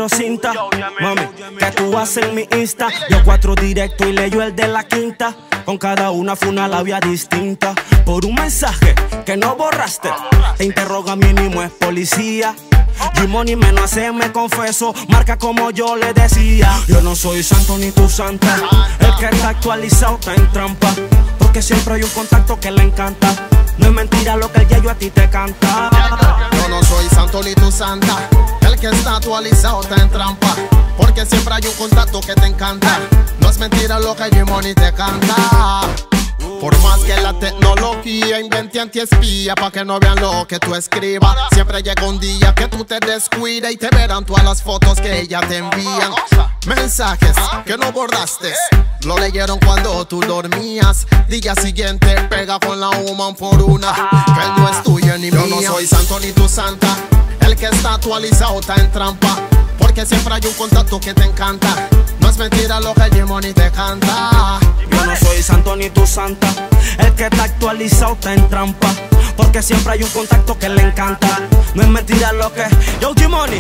4 cintas, mami, que tú haces en mi Insta. Yo 4 directos y leyo el de la quinta. Con cada una fue una labia distinta. Por un mensaje que no borraste, te interroga mínimo es policía. G-Money menos hace, me confieso, marca como yo le decía. Yo no soy santo ni tu santa, el que está actualizado está en trampa, porque siempre hay un contacto que le encanta. No es mentira lo que el yayo a ti te canta. Yo no soy santo ni tu santa, el que está actualizado está en trampa, porque siempre hay un contacto que te encanta. No es mentira lo que G-Money te canta. Por más que la tecnología invente antiespía pa' que no vean lo que tú escribas, siempre llega un día que tú te descuidas y te verán todas las fotos que ella te envían. Mensajes que no borraste, lo leyeron cuando tú dormías. Día siguiente pega con la human por una que no es tuya ni mía. Yo no soy santo ni tu santa, el que está actualizado está en trampa, porque siempre hay un contacto que te encanta. No es mentira lo que G-Money te canta. Yo no soy santo ni tu santa, el que está actualizado está en trampa, porque siempre hay un contacto que le encanta. No es mentira lo que yo G-Money.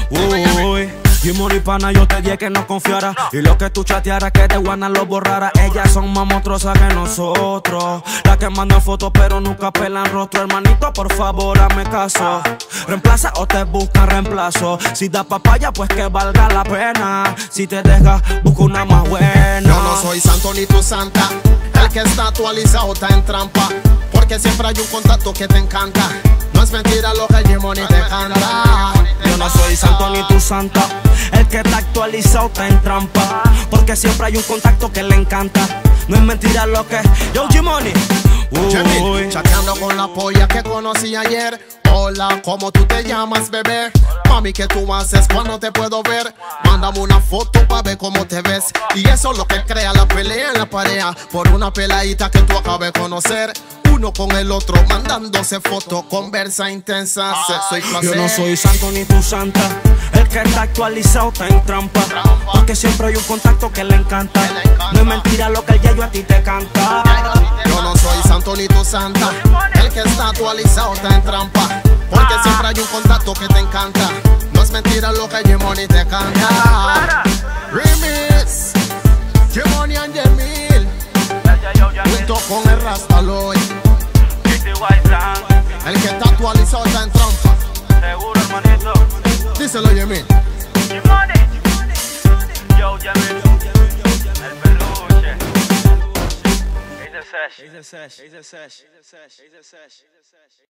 Uy, G-Money pana, yo te dije que no confiara, y lo que tú chatearas que de guana lo borrara. Ellas son más monstruosas que nosotros, las que mandan fotos pero nunca pelan rostro. Hermanito, por favor, hazme caso. Reemplaza o te buscan reemplazo. Si da papaya, pues que valga la pena. Si te dejas, busca una más buena. Yo no soy santo ni tu santa, el que está actualizado está en trampa, porque siempre hay un contacto que te encanta. No es mentira lo que G-Money te canta. Yo no soy santo ni tu santa, el que está actualizado está en trampa, porque siempre hay un contacto que le encanta. No es mentira lo que yo G-Money. Uy, chateando con la polla que conocí ayer. Hola, ¿cómo tú te llamas, bebé? Mami, ¿qué tú haces cuando te puedo ver? Mándame una foto pa' ver cómo te ves. Y eso es lo que crea la pelea en la pareja, por una peladita que tú acabas de conocer. Uno con el otro mandándose fotos, conversa intensa, sexo y placer. Yo no soy santo ni tu santa, el que está actualizado está en trampa, porque siempre hay un contacto que le encanta. No es mentira lo que el yayo a ti te canta. Yo no soy santo ni tu santa, el que está actualizado está en trampa, porque siempre hay un contacto que te encanta. No es mentira lo que G-Money te canta. Remix, G-Money and Yemil, junto con el Rastaloy. El que está actualizado está en trampa. Seguro, hermanito. Díselo, Yemil. Yo, Yemil. El peluche. He's a sesh.